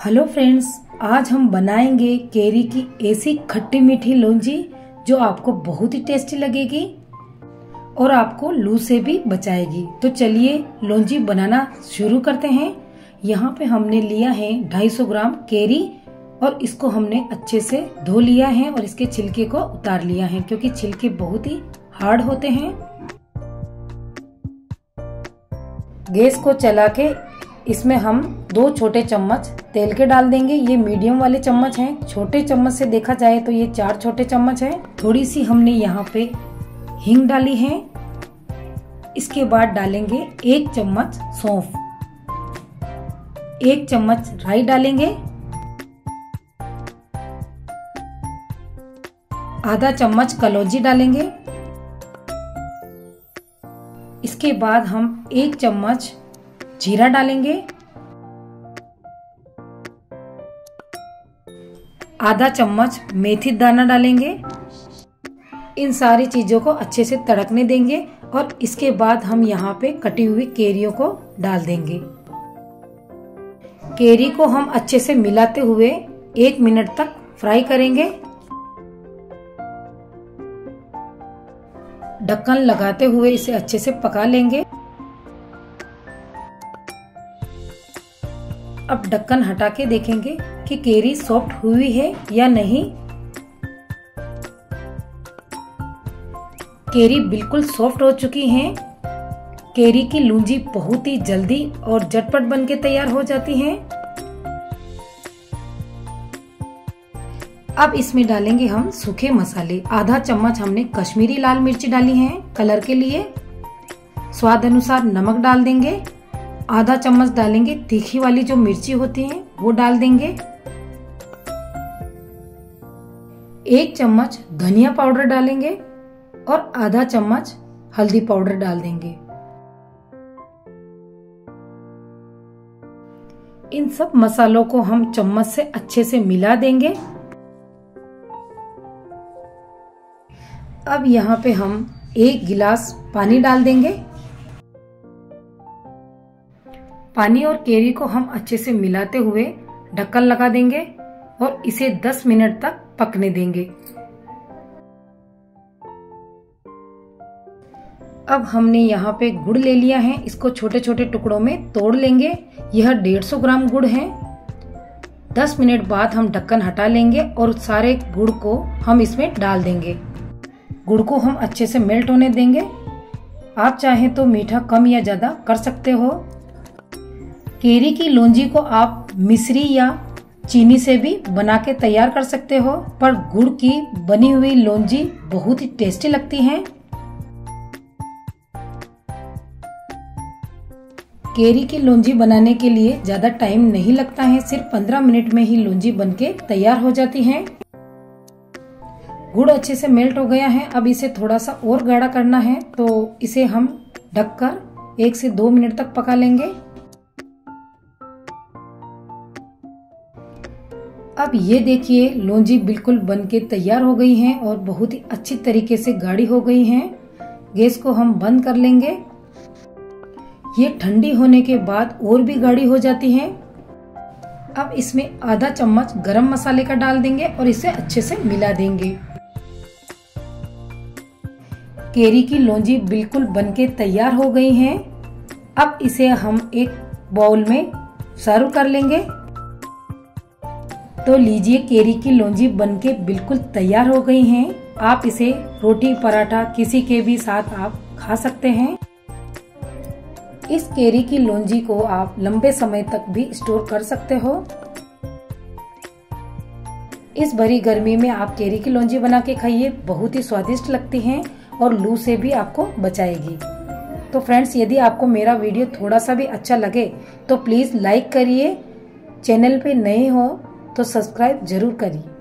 Hello friends, आज हम बनाएंगे केरी की ऐसी खट्टी मीठी लौंजी जो आपको बहुत ही टेस्टी लगेगी और आपको लू से भी बचाएगी। तो चलिए लौंजी बनाना शुरू करते हैं। यहाँ पे हमने लिया है 250 ग्राम केरी और इसको हमने अच्छे से धो लिया है और इसके छिलके को उतार लिया है क्योंकि छिलके बहुत ही हार्ड होते हैं। गैस को चला के इसमें हम 2 छोटे चम्मच तेल के डाल देंगे। ये मीडियम वाले चम्मच हैं, छोटे चम्मच से देखा जाए तो ये 4 छोटे चम्मच हैं। थोड़ी सी हमने यहाँ पे हींग डाली है। इसके बाद डालेंगे 1 चम्मच सौंफ, 1 चम्मच राई डालेंगे, आधा चम्मच कलौंजी डालेंगे। इसके बाद हम 1 चम्मच जीरा डालेंगे, आधा चम्मच मेथी दाना डालेंगे। इन सारी चीजों को अच्छे से तड़कने देंगे और इसके बाद हम यहाँ पे कटी हुई केरियों को डाल देंगे। केरी को हम अच्छे से मिलाते हुए 1 मिनट तक फ्राई करेंगे। ढक्कन लगाते हुए इसे अच्छे से पका लेंगे। अब ढक्कन हटा के देखेंगे कि केरी सॉफ्ट हुई है या नहीं। केरी बिल्कुल सॉफ्ट हो चुकी हैं। केरी की लौंजी बहुत ही जल्दी और झटपट बनके तैयार हो जाती हैं। अब इसमें डालेंगे हम सूखे मसाले। आधा चम्मच हमने कश्मीरी लाल मिर्च डाली है कलर के लिए। स्वाद अनुसार नमक डाल देंगे। आधा चम्मच डालेंगे तीखी वाली जो मिर्ची होती है वो डाल देंगे। 1 चम्मच धनिया पाउडर डालेंगे और आधा चम्मच हल्दी पाउडर डाल देंगे। इन सब मसालों को हम चम्मच से अच्छे से मिला देंगे। अब यहाँ पे हम 1 गिलास पानी डाल देंगे। पानी और केरी को हम अच्छे से मिलाते हुए ढक्कन लगा देंगे और इसे 10 मिनट तक पकने देंगे। अब हमने यहाँ पे गुड़ ले लिया है, इसको छोटे छोटे टुकड़ों में तोड़ लेंगे। यह 150 ग्राम गुड़ है। 10 मिनट बाद हम ढक्कन हटा लेंगे और सारे गुड़ को हम इसमें डाल देंगे। गुड़ को हम अच्छे से मेल्ट होने देंगे। आप चाहें तो मीठा कम या ज्यादा कर सकते हो। केरी की लौंजी को आप मिश्री या चीनी से भी बना के तैयार कर सकते हो, पर गुड़ की बनी हुई लौंजी बहुत ही टेस्टी लगती है। केरी की लौंजी बनाने के लिए ज्यादा टाइम नहीं लगता है, सिर्फ 15 मिनट में ही लौंजी बनके तैयार हो जाती है। गुड़ अच्छे से मेल्ट हो गया है। अब इसे थोड़ा सा और गाढ़ा करना है तो इसे हम ढककर 1 से 2 मिनट तक पका लेंगे। अब ये देखिए लौंजी बिल्कुल बनके तैयार हो गई हैं और बहुत ही अच्छी तरीके से गाढ़ी हो गई हैं। गैस को हम बंद कर लेंगे। ये ठंडी होने के बाद और भी गाढ़ी हो जाती हैं। अब इसमें आधा चम्मच गरम मसाले का डाल देंगे और इसे अच्छे से मिला देंगे। केरी की लौंजी बिल्कुल बनके तैयार हो गई हैं। अब इसे हम एक बाउल में सर्व कर लेंगे। तो लीजिए केरी की लौंजी बनके बिल्कुल तैयार हो गई हैं। आप इसे रोटी पराठा किसी के भी साथ आप खा सकते हैं। इस केरी की लौंजी को आप लंबे समय तक भी स्टोर कर सकते हो। इस भरी गर्मी में आप केरी की लौंजी बना के खाइए, बहुत ही स्वादिष्ट लगती हैं और लू से भी आपको बचाएगी। तो फ्रेंड्स, यदि आपको मेरा वीडियो थोड़ा सा भी अच्छा लगे तो प्लीज लाइक करिए। चैनल पे नए हो तो सब्सक्राइब जरूर करिए।